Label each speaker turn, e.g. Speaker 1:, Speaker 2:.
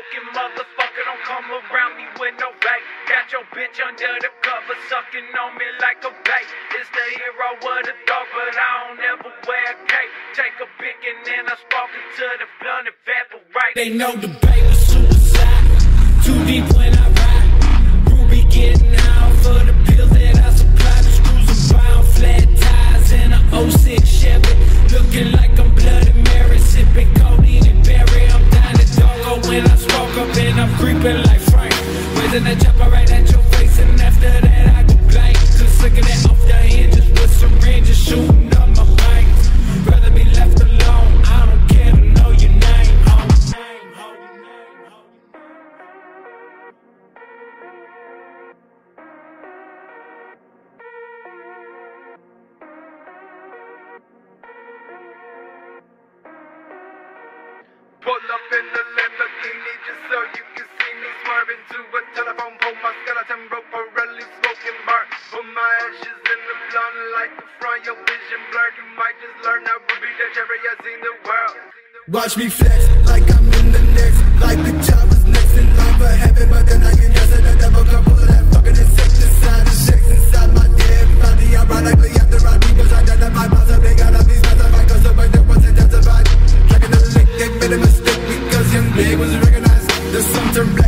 Speaker 1: smoking motherfucker, don't come around me with no bait. Got your bitch under the cover, sucking on me like a bait. It's the hero with a dog, but I don't ever wear a cape. Take a pic and then I spark it to the blunt evaporate. They know the bait was suicide. Too deep when I ride. Ruby getting out for the pills that I supply. The screws are bound, flat tires in a 06 Chevy. Looking like I'm Bloody Mary, sipping codeine and berry. I'm down the doggo when I smoke up and I'm creeping like Frank. Raising that chopper right at your face and after that I go blank. Cause look at that off the hinges with syringes shooting up my veins. Rather be left alone, I don't care to know your name, ho.
Speaker 2: Pull up in the Lamborghini just so you can see me swerving to a telephone pole. My skeleton rope for really smoking burn. Put my ashes in the blunt like the front, your vision blurred. You might just learn how to be the cherry I seen the world.
Speaker 3: Watch me flex like I'm in the next, like the job was next in line for heaven, but then I can guess that the devil can pull that fucking insecticide. The checks inside my dead body, ironically after I beat was identified. Myself, they got up these specified, cause the way that was intensified. Tracking the lick, they made a mistake because young big was recognized. There's some term